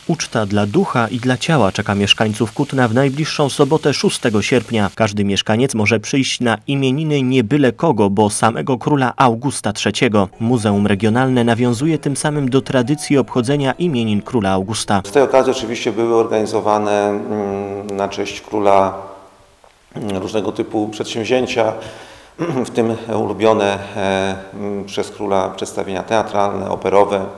Uczta dla ducha i dla ciała czeka mieszkańców Kutna w najbliższą sobotę 6 sierpnia. Każdy mieszkaniec może przyjść na imieniny nie byle kogo, bo samego króla Augusta III. Muzeum Regionalne nawiązuje tym samym do tradycji obchodzenia imienin króla Augusta. Z tej okazji oczywiście były organizowane na cześć króla różnego typu przedsięwzięcia, w tym ulubione przez króla przedstawienia teatralne, operowe.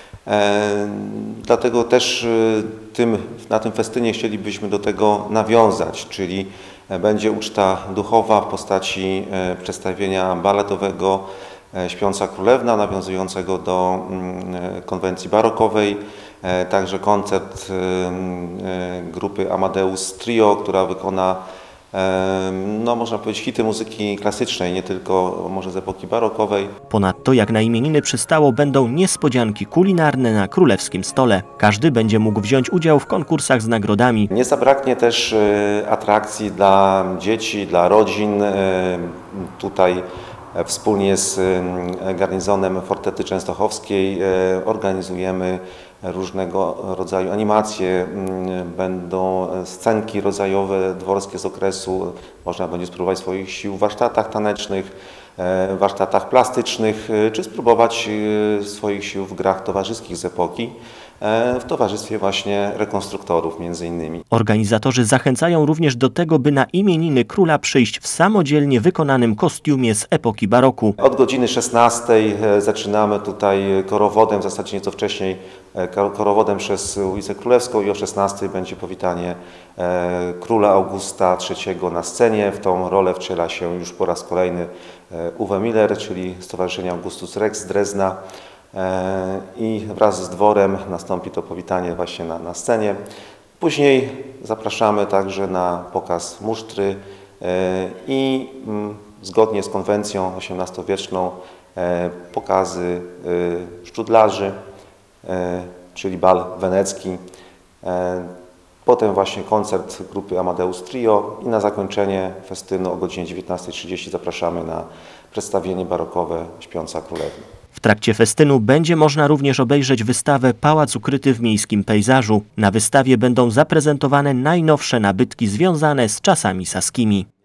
Dlatego też na tym festynie chcielibyśmy do tego nawiązać, czyli będzie uczta duchowa w postaci przedstawienia baletowego Śpiąca Królewna, nawiązującego do konwencji barokowej, także koncert grupy Amadeus Trio, która wykona można powiedzieć hity muzyki klasycznej, nie tylko może z epoki barokowej. Ponadto jak na imieniny przystało będą niespodzianki kulinarne na królewskim stole. Każdy będzie mógł wziąć udział w konkursach z nagrodami. Nie zabraknie też atrakcji dla dzieci, dla rodzin. Tutaj wspólnie z garnizonem Fortety Częstochowskiej organizujemy różnego rodzaju animacje, będą scenki rodzajowe, dworskie z okresu, można będzie spróbować swoich sił w warsztatach tanecznych, warsztatach plastycznych, czy spróbować swoich sił w grach towarzyskich z epoki, w towarzystwie właśnie rekonstruktorów między innymi. Organizatorzy zachęcają również do tego, by na imieniny króla przyjść w samodzielnie wykonanym kostiumie z epoki baroku. Od godziny 16 zaczynamy tutaj korowodem, w zasadzie nieco wcześniej korowodem przez ulicę Królewską i o 16 będzie powitanie króla Augusta III na scenie. W tą rolę wciela się już po raz kolejny Uwe Miller, czyli Stowarzyszenie Augustus Rex z Drezna. I wraz z dworem nastąpi to powitanie właśnie na scenie. Później zapraszamy także na pokaz musztry i zgodnie z konwencją XVIII-wieczną pokazy szczudlarzy, czyli bal wenecki. Potem właśnie koncert grupy Amadeus Trio i na zakończenie festynu o godzinie 19:30 zapraszamy na przedstawienie barokowe Śpiąca Królewna. W trakcie festynu będzie można również obejrzeć wystawę Pałac ukryty w miejskim pejzażu. Na wystawie będą zaprezentowane najnowsze nabytki związane z czasami saskimi.